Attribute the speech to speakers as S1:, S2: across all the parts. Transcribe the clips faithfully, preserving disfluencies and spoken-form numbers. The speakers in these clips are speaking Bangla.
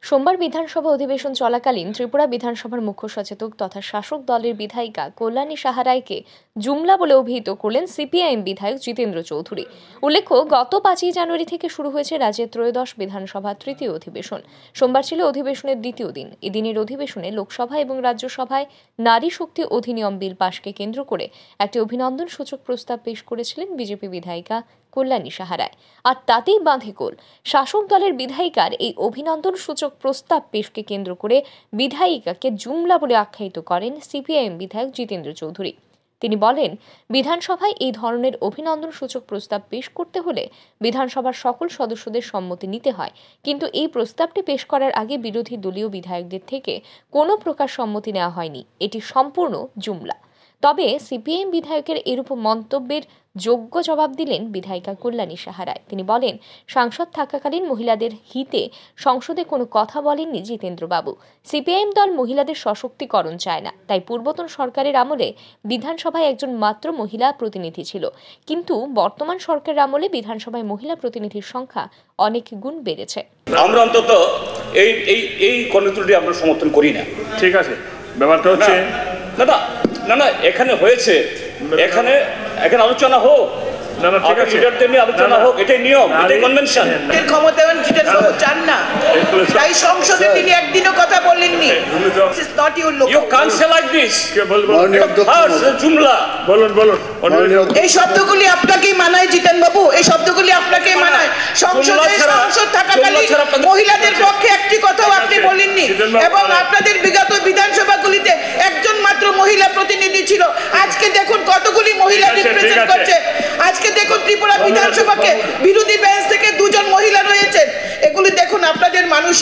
S1: সোমবার বিধানসভা অধিবেশন চলাকালীন ত্রিপুরা বিধানসভার মুখ্য সচেতক তথা শাসক দলের বিধায়িকা কল্যাণী সাহা রায়কে জুমলা বলে অভিহিত করলেন সিপিআইএম বিধায়ক জিতেন্দ্র চৌধুরী। উল্লেখ্য, গত পাঁচই জানুয়ারি থেকে শুরু হয়েছে রাজ্যের ত্রয়োদশ বিধানসভা তৃতীয় অধিবেশন। সোমবার ছিল অধিবেশনের দ্বিতীয় দিন। এদিনের অধিবেশনে লোকসভা এবং রাজ্যসভায় নারী শক্তি অধিনিয়ম বিল পাশকে কেন্দ্র করে একটি অভিনন্দন সূচক প্রস্তাব পেশ করেছিলেন বিজেপি বিধায়িকা কল্যাণী সাহা রায়। আর তাতেই বাঁধে-কোল। শাসক দলের বিধায়িকার এই অভিনন্দন সূচক প্রস্তাব পেশকে কেন্দ্র করে বিধায়িকাকে জুমলা বলে আখ্যায়িত করেন সিপিআইএম বিধায়ক জিতেন্দ্র চৌধুরী। তিনি বলেন, বিধানসভায় এই ধরনের অভিনন্দন সূচক প্রস্তাব পেশ করতে হলে বিধানসভার সকল সদস্যদের সম্মতি নিতে হয়, কিন্তু এই প্রস্তাবটি পেশ করার আগে বিরোধী দলীয় বিধায়কদের থেকে কোনো প্রকার সম্মতি নেওয়া হয়নি। এটি সম্পূর্ণ জুমলা। তবে সিপিআইএম বিধায়কের এরূপ মন্তব্যের যোগ্য জবাব দিলেন বিধায়িকা কল্যাণী সাহা রায়। তিনি বলেন, সাংসদ থাকাকালীন মহিলাদের হিতে সংসদে কোনো কথা বলেননি জিতেন্দ্রবাবু। সিপিআইএম দল মহিলাদের সশক্তিকরণ চায় না, তাই পূর্বতন সরকারের আমলে বিধানসভায় একজন মাত্র মহিলা প্রতিনিধি ছিল, কিন্তু বর্তমান সরকারের আমলে বিধানসভায় মহিলা প্রতিনিধির সংখ্যা অনেক গুণ বেড়েছে। আমরা অন্তত এই এই এই কর্মসূচিটি আমরা সমর্থন করি না।
S2: ঠিক আছে, ব্যাপারটা হচ্ছে
S3: না না না না এখানে হয়েছে, এখানে এখানে আলোচনা হোক, না না ঠিক আছে, লিডারদের নিয়ে আলোচনা হোক, এটাই নিয়ম, এটাই কনভেনশন।
S4: এর ক্ষমতাবান জিতেন্দ্রবাবু চান না, তাই সংসদে তিনি একদিনও কথা বলেননি। দিস ইজ নট ইউর লোক।
S3: You can't say like this. কে বলবো? জুমলা
S2: বলুন বলুন।
S4: এই শব্দগুলি আপনাকেই মানায় জিতেন্দ্রবাবু, এই শব্দগুলি আপনাকেই মানায়। সংসদে সংসদ থাকাকালীন মহিলাদের পক্ষে একটি কথাও আপনি বলেননি, এবং আপনাদের বিগত বিধানসভাগুলিতে একজন মাত্র মহিলা প্রতিনিধি ছিল। আজকে দেখুন কতগুলি মহিলা রিপ্রেজেন্ট করছে। আজকে দেখুন ত্রিপুরা বিধানসভাকে বিরোধী বেঞ্চ থেকে দুজন মহিলা রয়েছেন। এগুলি দেখুন আপনাদের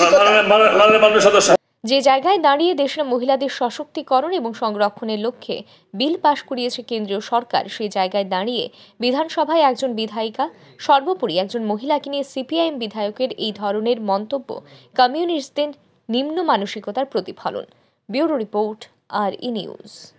S4: মানসিকতা।
S1: যে জায়গায় দাঁড়িয়ে দেশের মহিলাদের সশক্তিকরণ এবং সংরক্ষণের লক্ষ্যে বিল পাশ করিয়েছে কেন্দ্রীয় সরকার, সেই জায়গায় দাঁড়িয়ে বিধানসভায় একজন বিধায়িকা, সর্বোপরি একজন মহিলাকে নিয়ে সিপিআইএম বিধায়কের এই ধরনের মন্তব্য কমিউনিস্টদের নিম্ন মানসিকতার প্রতিফলন। ব্যুরো রিপোর্ট, আর ই নিউজ।